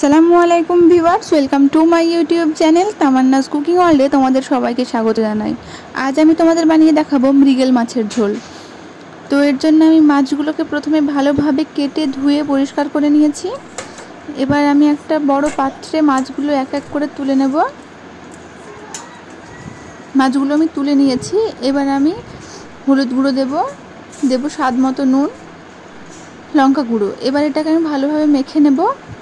আসসালামু আলাইকুম viewers, welcome to my YouTube channel Tamanna's cooking ওয়ার্ল্ডে তোমাদের সবাইকে স্বাগত জানাই। আজ আমি তোমাদের বানিয়ে দেখাবো মৃগেল মাছের ঝোল। তো এর জন্য আমি মাছগুলোকে প্রথমে ভালোভাবে কেটে ধুয়ে পরিষ্কার করে নিয়েছি। এবার আমি একটা বড় পাত্রে মাছগুলো এক এক করে তুলে নেব। মাছগুলো আমি তুলে নিয়েছি। এবার আমি হলুদ গুঁড়ো দেব স্বাদ মতো নুন, লঙ্কা গুঁড়ো। এবার এটাকে আমি ভালোভাবে মেখে নেব।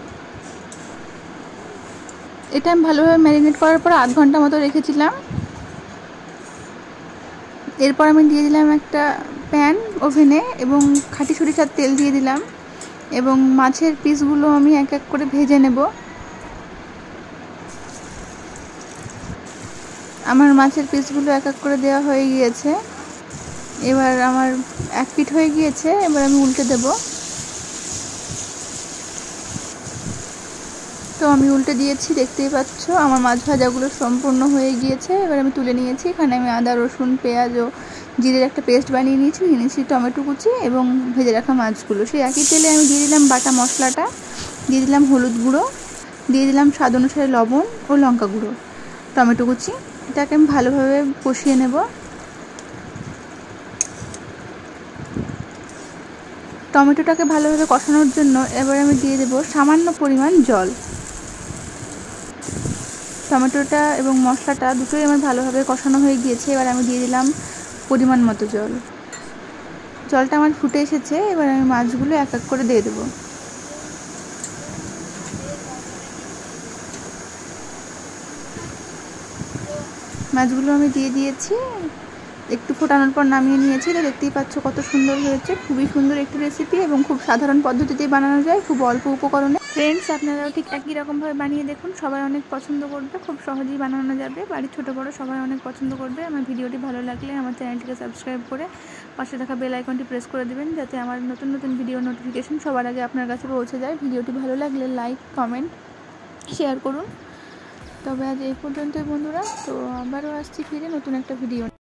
এটা আমি ভালোভাবে ম্যারিনেট করার পর আধ ঘন্টা মতো রেখেছিলাম। এরপর আমি দিয়ে দিলাম একটা প্যান ওভেনে এবং খাঁটি সরিষার তেল দিয়ে দিলাম এবং মাছের পিসগুলো আমি এক এক করে ভেজে নেব। আমার মাছের পিসগুলো এক এক করে দেওয়া হয়ে গিয়েছে। এবার আমার এক পিঠ হয়ে গিয়েছে, এবার আমি উল্টে দেব। তো আমি উল্টে দিয়েছি, দেখতেই পাচ্ছ আমার মাছ ভাজাগুলো সম্পূর্ণ হয়ে গিয়েছে। এবার আমি তুলে নিয়েছি। এখানে আমি আদা, রসুন, পেঁয়াজ ও জিরের একটা পেস্ট বানিয়ে নিয়েছি টমেটো কুচি এবং ভেজে রাখা মাছগুলো। সেই একই তেলে আমি দিয়ে দিলাম বাটা মশলাটা, দিয়ে দিলাম হলুদ গুঁড়ো, দিয়ে দিলাম স্বাদ অনুসারে লবণ ও লঙ্কা গুঁড়ো, টমেটো কুচি। এটাকে আমি ভালোভাবে কষিয়ে নেব। টমেটোটাকে ভালোভাবে কষানোর জন্য এবার আমি দিয়ে দেব সামান্য পরিমাণ জল। টমেটোটা এবং মশলাটা দুটোই আমার ভালোভাবে কষানো হয়ে গিয়েছে। এবার আমি দিয়ে দিলাম পরিমাণ মতো জল। জলটা আমার ফুটে এসেছে। এবার আমি মাছগুলো এক এক করে দিয়ে দেব। মাছগুলো আমি দিয়ে দিয়েছি। একটু ফোটানোর পর নামিয়ে নিয়েছি। তো দেখতেই পাচ্ছ কত সুন্দর হয়েছে। খুবই সুন্দর একটি রেসিপি এবং খুব সাধারণ পদ্ধতিতেই বানানো যায়, খুব অল্প উপকরণে। ফ্রেন্ডস, আপনারাও ঠিক একই রকমভাবে বানিয়ে দেখুন, সবাই অনেক পছন্দ করবে। খুব সহজেই বানানো যাবে, বাড়ির ছোটো বড়ো সবাই অনেক পছন্দ করবে। আমার ভিডিওটি ভালো লাগলে আমার চ্যানেলটিকে সাবস্ক্রাইব করে পাশে থাকা বেল আইকনটি প্রেস করে দেবেন, যাতে আমার নতুন নতুন ভিডিও নোটিফিকেশন সবার আগে আপনার কাছে পৌঁছে যায়। ভিডিওটি ভালো লাগলে লাইক, কমেন্ট, শেয়ার করুন। তবে আজ এই পর্যন্তই বন্ধুরা। তো আবারও আসছি ফিরে নতুন একটা ভিডিও।